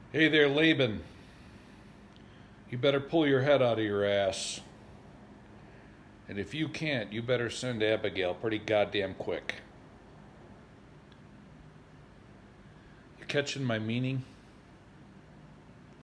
Hey there, Laban. You better pull your head out of your ass. And if you can't, you better send Abigail pretty goddamn quick. You catching my meaning?